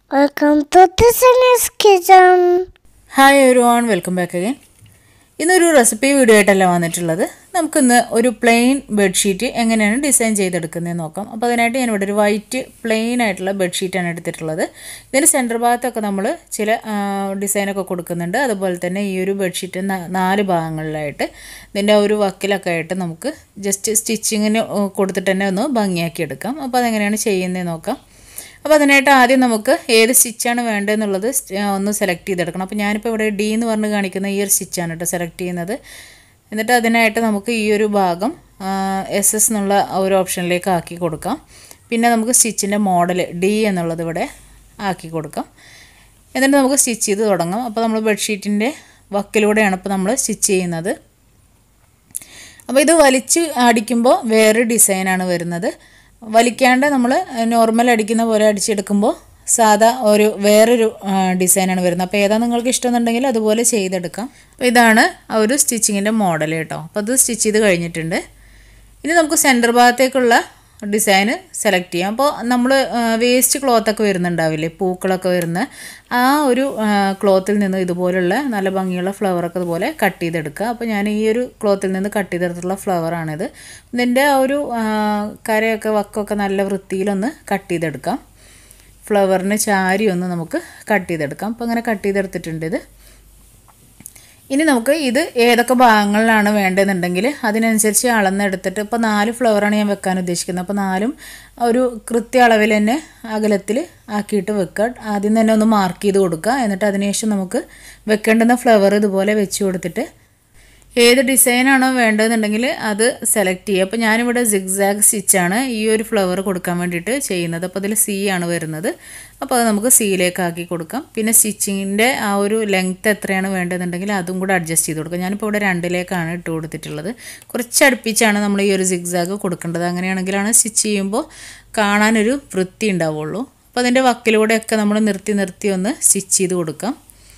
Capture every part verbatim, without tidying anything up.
Welcome to Tiffany's Kitchen. Hi everyone, welcome back again. ഇന്നൊരു recipe video ആയിട്ടല്ല വന്നിട്ടുള്ളത്. നമുക്കിന്ന് ഒരു പ്ലെയിൻ ബെഡ്ഷീറ്റ് എങ്ങനെയാണ് ഡിസൈൻ ചെയ്തെടുക്കുന്നതെന്ന് നോക്കാം. അപ്പോൾ അതിനായിട്ട് ഞാൻ ഇവിടെ ഒരു വൈറ്റ് പ്ലെയിൻ ആയിട്ടുള്ള ബെഡ്ഷീറ്റാണ് എടുത്തിട്ടുള്ളത്. ഇതിൻ്റെ സെൻറ്റർ ഭാഗത്തൊക്കെ നമ്മൾ ചില ഡിസൈനൊക്കെ കൊടുക്കുന്നുണ്ട്. അതുപോലെ തന്നെ ഈ ഒരു ബെഡ്ഷീറ്റ് നാല് ഭാഗങ്ങളിലായിട്ട് ഇതിൻ്റെ ഒരു വക്കിലൊക്കെ ആയിട്ട് നമുക്ക് ജസ്റ്റ് സ്റ്റിച്ചിങ്ങിന് കൊടുത്തിട്ട് തന്നെ ഒന്ന് ഭംഗിയാക്കി എടുക്കാം. അപ്പോൾ അതെങ്ങനെയാണ് ചെയ്യുന്നതെന്ന് നോക്കാം. അപ്പോൾ അതിനായിട്ട് ആദ്യം നമുക്ക് ഏത് സ്റ്റിച്ചാണ് വേണ്ടതെന്നുള്ളത് ഒന്ന് സെലക്ട് ചെയ്തെടുക്കണം. അപ്പോൾ ഞാനിപ്പോൾ ഇവിടെ ഡി എന്ന് പറഞ്ഞ് കാണിക്കുന്ന ഈ ഒരു സ്റ്റിച്ചാണ് കേട്ടോ സെലക്ട് ചെയ്യുന്നത്. എന്നിട്ട് അതിനായിട്ട് നമുക്ക് ഈ ഒരു ഭാഗം എസ് എസ് എന്നുള്ള ഒരു ഓപ്ഷനിലേക്ക് ആക്കി കൊടുക്കാം. പിന്നെ നമുക്ക് സ്റ്റിച്ചിൻ്റെ മോഡൽ ഡി എന്നുള്ളത് ഇവിടെ ആക്കി കൊടുക്കാം. എന്നിട്ട് നമുക്ക് സ്റ്റിച്ച് ചെയ്ത് തുടങ്ങാം. അപ്പോൾ നമ്മൾ ബെഡ്ഷീറ്റിൻ്റെ വക്കിലൂടെയാണ് ഇപ്പോൾ നമ്മൾ സ്റ്റിച്ച് ചെയ്യുന്നത്. അപ്പോൾ ഇത് വലിച്ച് അടിക്കുമ്പോൾ വേറൊരു ഡിസൈനാണ് വരുന്നത്. വലിക്കാണ്ട് നമ്മൾ നോർമൽ അടിക്കുന്ന പോലെ അടിച്ചെടുക്കുമ്പോൾ സാധാ ഒരു വേറൊരു ഡിസൈനാണ് വരുന്നത്. അപ്പോൾ ഏതാ നിങ്ങൾക്ക് ഇഷ്ടമെന്നുണ്ടെങ്കിൽ അതുപോലെ ചെയ്തെടുക്കാം. അപ്പോൾ ഇതാണ് ആ ഒരു സ്റ്റിച്ചിങ്ങിൻ്റെ മോഡൽ കേട്ടോ. അപ്പോൾ അത് സ്റ്റിച്ച് ചെയ്ത് കഴിഞ്ഞിട്ടുണ്ട്. ഇനി നമുക്ക് സെൻറ്റർ ഭാഗത്തേക്കുള്ള ഡിസൈന് സെലക്ട് ചെയ്യാം. അപ്പോൾ നമ്മൾ വേസ്റ്റ് ക്ലോത്തൊക്കെ വരുന്നുണ്ടാവില്ലേ, പൂക്കളൊക്കെ വരുന്ന ആ ഒരു ക്ലോത്തിൽ നിന്ന് ഇതുപോലുള്ള നല്ല ഭംഗിയുള്ള ഫ്ലവറൊക്കെ ഇതുപോലെ കട്ട് ചെയ്തെടുക്കുക. അപ്പോൾ ഞാൻ ഈ ഒരു ക്ലോത്തിൽ നിന്ന് കട്ട് ചെയ്തെടുത്തിട്ടുള്ള ഫ്ലവറാണിത്. ഇതിൻ്റെ ആ ഒരു കരയൊക്കെ വക്കൊക്കെ നല്ല വൃത്തിയിലൊന്ന് കട്ട് ചെയ്തെടുക്കാം. ഫ്ലവറിന് ചാരി ഒന്ന് നമുക്ക് കട്ട് ചെയ്തെടുക്കാം. അപ്പോൾ അങ്ങനെ കട്ട് ചെയ്തെടുത്തിട്ടുണ്ട് ഇത്. ഇനി നമുക്ക് ഇത് ഏതൊക്കെ ഭാഗങ്ങളിലാണ് വേണ്ടതെന്നുണ്ടെങ്കിൽ അതിനനുസരിച്ച് അളന്നെടുത്തിട്ട് ഇപ്പോൾ നാല് ഫ്ലവറാണ് ഞാൻ വെക്കാൻ ഉദ്ദേശിക്കുന്നത്. അപ്പോൾ നാലും ഒരു കൃത്യ അളവിൽ തന്നെ അകലത്തിൽ ആക്കിയിട്ട് വെക്കുക. ആദ്യം തന്നെ ഒന്ന് മാർക്ക് ചെയ്ത് കൊടുക്കുക. എന്നിട്ട് അതിനുശേഷം നമുക്ക് വെക്കേണ്ടുന്ന ഫ്ലവർ ഇതുപോലെ വെച്ച് കൊടുത്തിട്ട് ഏത് ഡിസൈനാണോ വേണ്ടതെന്നുണ്ടെങ്കിൽ അത് സെലക്ട് ചെയ്യുക. അപ്പോൾ ഞാനിവിടെ സിഗ്സാഗ് സ്റ്റിച്ചാണ് ഈ ഒരു ഫ്ലവർ കൊടുക്കാൻ വേണ്ടിയിട്ട് ചെയ്യുന്നത്. അപ്പോൾ അതിൽ സി ആണ് വരുന്നത്. അപ്പോൾ അത് നമുക്ക് സിയിലേക്ക് ആക്കി കൊടുക്കാം. പിന്നെ സ്റ്റിച്ചിങ്ങിൻ്റെ ആ ഒരു ലെങ്ത്ത് എത്രയാണ് വേണ്ടതെന്നുണ്ടെങ്കിൽ അതും കൂടെ അഡ്ജസ്റ്റ് ചെയ്ത് കൊടുക്കാം. ഞാനിപ്പോൾ ഇവിടെ രണ്ടിലേക്കാണ് ഇട്ട് കൊടുത്തിട്ടുള്ളത്. കുറച്ച് അടുപ്പിച്ചാണ് നമ്മൾ ഈ ഒരു സിഗ്സാഗ് കൊടുക്കേണ്ടത്. അങ്ങനെയാണെങ്കിലാണ് സ്റ്റിച്ച് ചെയ്യുമ്പോൾ കാണാനൊരു വൃത്തി ഉണ്ടാവുള്ളൂ. അപ്പോൾ അതിൻ്റെ വക്കിലൂടെയൊക്കെ നമ്മൾ നിർത്തി നിർത്തി ഒന്ന് സ്റ്റിച്ച് ചെയ്ത് കൊടുക്കാം.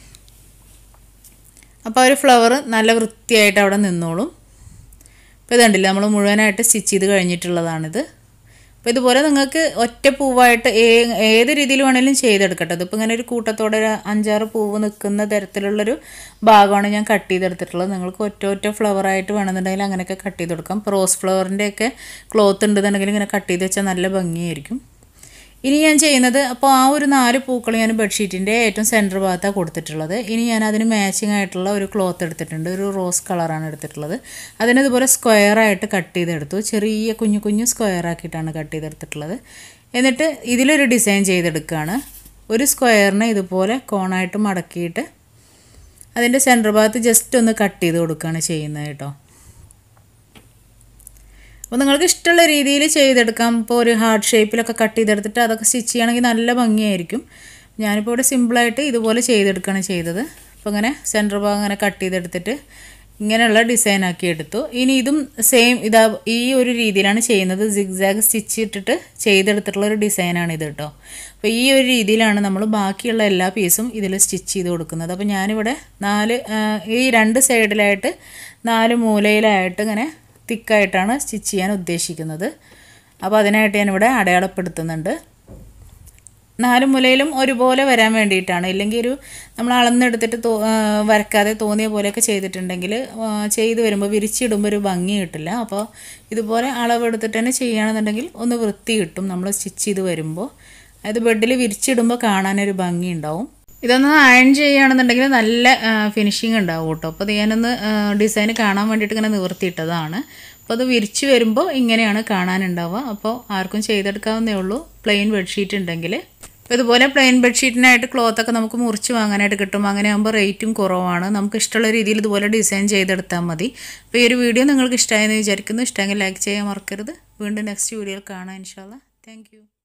അപ്പോൾ ഒരു ഫ്ലവർ നല്ല വൃത്തിയായിട്ട് അവിടെ നിന്നോളും. ഇപ്പോൾ ഇതുണ്ടല്ലോ നമ്മൾ മുഴുവനായിട്ട് സ്റ്റിച്ച് ചെയ്ത് കഴിഞ്ഞിട്ടുള്ളതാണിത്. അപ്പോൾ ഇതുപോലെ നിങ്ങൾക്ക് ഒറ്റ പൂവായിട്ട് ഏത് രീതിയിൽ വേണമെങ്കിലും ചെയ്തെടുക്കട്ടെ. ഇതിപ്പോൾ ഇങ്ങനെ ഒരു കൂട്ടത്തോടെ ഒരു അഞ്ചാറ് പൂവ് നിൽക്കുന്ന തരത്തിലുള്ളൊരു ഭാഗമാണ് ഞാൻ കട്ട് ചെയ്തെടുത്തിട്ടുള്ളത്. നിങ്ങൾക്ക് ഒറ്റ ഒറ്റ ഫ്ലവറായിട്ട് വേണമെന്നുണ്ടെങ്കിൽ അങ്ങനെയൊക്കെ കട്ട് ചെയ്ത് കൊടുക്കാം. ഇപ്പോൾ റോസ് ഫ്ലവറിൻ്റെയൊക്കെ ക്ലോത്ത് ഉണ്ടെന്നുണ്ടെങ്കിൽ ഇങ്ങനെ കട്ട് ചെയ്ത് വെച്ചാൽ നല്ല ഭംഗിയായിരിക്കും. ഇനി ഞാൻ ചെയ്യുന്നത് അപ്പോൾ ആ ഒരു നാല് പൂക്കൾ ഞാൻ ബെഡ്ഷീറ്റിൻ്റെ ഏറ്റവും സെൻറ്റർ ഭാഗത്താണ് കൊടുത്തിട്ടുള്ളത്. ഇനി ഞാൻ അതിന് മാച്ചിങ് ആയിട്ടുള്ള ഒരു ക്ലോത്ത് എടുത്തിട്ടുണ്ട്. ഒരു റോസ് കളറാണ് എടുത്തിട്ടുള്ളത്. അതിനിതുപോലെ സ്ക്വയറായിട്ട് കട്ട് ചെയ്തെടുത്തു. ചെറിയ കുഞ്ഞു കുഞ്ഞു സ്ക്വയറാക്കിയിട്ടാണ് കട്ട് ചെയ്തെടുത്തിട്ടുള്ളത്. എന്നിട്ട് ഇതിലൊരു ഡിസൈൻ ചെയ്തെടുക്കുകയാണ്. ഒരു സ്ക്വയറിനെ ഇതുപോലെ കോണായിട്ട് മടക്കിയിട്ട് അതിൻ്റെ സെൻറ്റർ ഭാഗത്ത് ജസ്റ്റ് ഒന്ന് കട്ട് ചെയ്ത് കൊടുക്കുകയാണ് ചെയ്യുന്നത് കേട്ടോ. അപ്പോൾ നിങ്ങൾക്ക് ഇഷ്ടമുള്ള രീതിയിൽ ചെയ്തെടുക്കാം. ഇപ്പോൾ ഒരു ഹാർട്ട് ഷേപ്പിലൊക്കെ കട്ട് ചെയ്തെടുത്തിട്ട് അതൊക്കെ സ്റ്റിച്ച് ചെയ്യുകയാണെങ്കിൽ നല്ല ഭംഗിയായിരിക്കും. ഞാനിപ്പോൾ ഇവിടെ സിമ്പിളായിട്ട് ഇതുപോലെ ചെയ്തെടുക്കുകയാണ് ചെയ്തത്. അപ്പോൾ ഇങ്ങനെ സെൻറ്റർ ഭാഗം അങ്ങനെ കട്ട് ചെയ്തെടുത്തിട്ട് ഇങ്ങനെയുള്ള ഡിസൈനാക്കി എടുത്തു. ഇനി ഇതും സെയിം ഇതാ ഈ ഒരു രീതിയിലാണ് ചെയ്യുന്നത്. സിഗ്സാഗ് സ്റ്റിച്ച് ഇട്ടിട്ട് ചെയ്തെടുത്തിട്ടുള്ള ഒരു ഡിസൈനാണ് ഇത് കേട്ടോ. അപ്പോൾ ഈ ഒരു രീതിയിലാണ് നമ്മൾ ബാക്കിയുള്ള എല്ലാ പീസും ഇതിൽ സ്റ്റിച്ച് ചെയ്ത് കൊടുക്കുന്നത്. അപ്പോൾ ഞാനിവിടെ നാല് ഈ രണ്ട് സൈഡിലായിട്ട് നാല് മൂലയിലായിട്ട് ഇങ്ങനെ തിക്കായിട്ടാണ് സ്റ്റിച്ച് ചെയ്യാൻ ഉദ്ദേശിക്കുന്നത്. അപ്പോൾ അതിനായിട്ട് ഞാനിവിടെ അടയാളപ്പെടുത്തുന്നുണ്ട്. നാല് മുലയിലും ഒരുപോലെ വരാൻ വേണ്ടിയിട്ടാണ്. ഇല്ലെങ്കിൽ ഒരു നമ്മൾ അളന്നെടുത്തിട്ട് തോ വരക്കാതെ തോന്നിയ പോലെയൊക്കെ ചെയ്തിട്ടുണ്ടെങ്കിൽ ചെയ്ത് വരുമ്പോൾ വിരിച്ചിടുമ്പോൾ ഒരു ഭംഗി കിട്ടില്ല. അപ്പോൾ ഇതുപോലെ അളവെടുത്തിട്ട് തന്നെ ചെയ്യുകയാണെന്നുണ്ടെങ്കിൽ ഒന്ന് വൃത്തി കിട്ടും നമ്മൾ സ്റ്റിച്ച് ചെയ്ത് വരുമ്പോൾ. അതായത് ബെഡിൽ വിരിച്ചിടുമ്പോൾ കാണാനൊരു ഭംഗി ഉണ്ടാവും. ഇതൊന്ന് അയൺ ചെയ്യുകയാണെന്നുണ്ടെങ്കിൽ നല്ല ഫിനിഷിങ് ഉണ്ടാവും കേട്ടോ. അപ്പോൾ അത് ഞാനൊന്ന് ഡിസൈൻ കാണാൻ വേണ്ടിയിട്ട് ഇങ്ങനെ നിവർത്തിയിട്ടതാണ്. അപ്പോൾ അത് വിരിച്ച് വരുമ്പോൾ ഇങ്ങനെയാണ് കാണാനുണ്ടാവുക. അപ്പോൾ ആർക്കും ചെയ്തെടുക്കാവുന്നേ ഉള്ളൂ പ്ലെയിൻ ബെഡ്ഷീറ്റ് ഉണ്ടെങ്കിൽ. അപ്പോൾ ഇതുപോലെ പ്ലെയിൻ ബെഡ്ഷീറ്റിനായിട്ട് ക്ലോത്തൊക്കെ നമുക്ക് മുറിച്ച് വാങ്ങാനായിട്ട് കിട്ടും. അങ്ങനെ ആകുമ്പോൾ റേറ്റും കുറവാണ്. നമുക്ക് ഇഷ്ടമുള്ള രീതിയിൽ ഇതുപോലെ ഡിസൈൻ ചെയ്തെടുത്താൽ മതി. അപ്പോൾ ഈ ഒരു വീഡിയോ നിങ്ങൾക്ക് ഇഷ്ടമായെന്ന് വിചാരിക്കുന്നു. ഇഷ്ടമെങ്കിൽ ലൈക്ക് ചെയ്യാൻ മറക്കരുത്. വീണ്ടും നെക്സ്റ്റ് വീഡിയോയിൽ കാണാം ഇൻഷാ അല്ലാഹ്. Thank you.